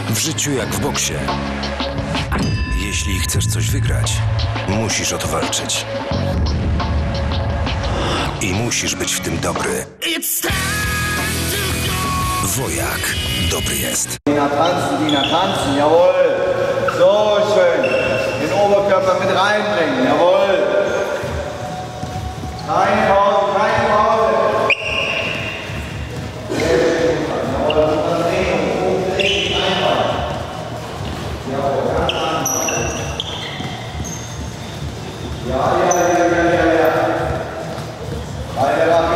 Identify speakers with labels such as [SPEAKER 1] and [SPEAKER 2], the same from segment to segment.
[SPEAKER 1] W życiu jak w boksie. Jeśli chcesz coś wygrać, musisz o to walczyć. I musisz być w tym dobry. Wojak dobry jest.
[SPEAKER 2] Diener tanzen, jawohl. So schön. Den Oberkörper mit reinbringen, jawohl. Keine Pause, keine Pause. Jawohl, Umdrehung, einfach. Jawohl, ganz einfach. Ja. Weiter nach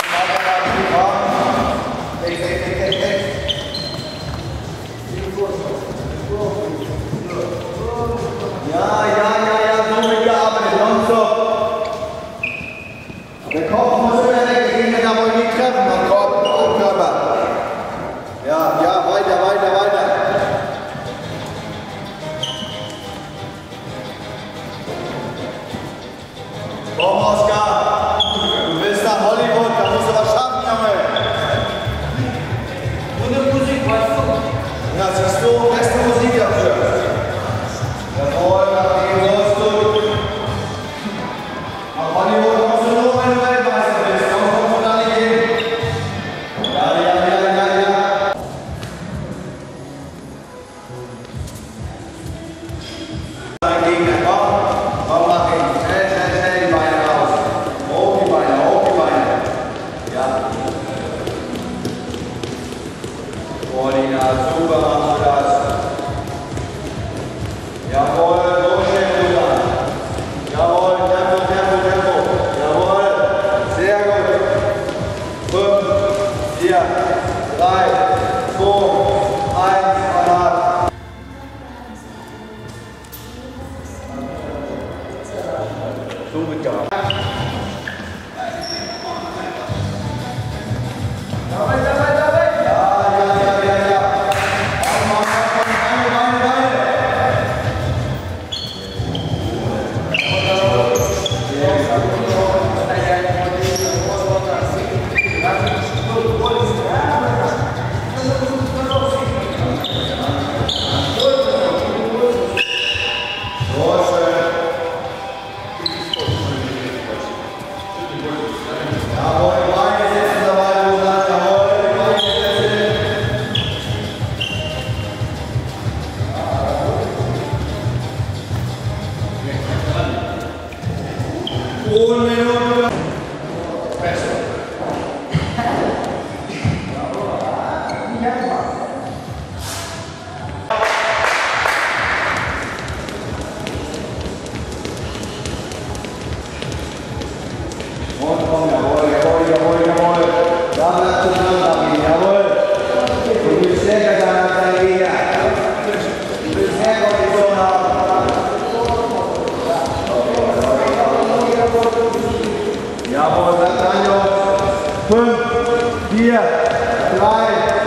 [SPEAKER 2] Ja, so mitgearbeitet, nonstop. Der Kopf muss immer weg, der Gegner darf euch nicht treffen, am Kopf, am Körper. Ja, weiter. Komm, Oskar, du willst nach Hollywood, da musst du was schaffen, Junge. Gute Musik, weißt du? Ja, siehst du, beste Musik dafür. Jawohl, nach dem sollst du. Nach Hollywood kommst du nur, wenn du Weltmeister bist. Sonst kommst du da nicht hin. Ja. Dein Gegner, komm, mach ihn. Schnell die Beine raus. Hoch die Beine. Ja. Paulina, super machst du das. Jawohl, so schnell rüber. Jawohl, Tempo. Jawohl, sehr gut. 5, 4, 3, 2, 1, Verlag. So mitgehabt. Jawohl. Da bleibst du dran, David, jawohl. Du bist stärker sein als dein Gegner. Du willst mehr Kondition haben. Jawohl, bleib dran, Jungs. 5, 4, 3,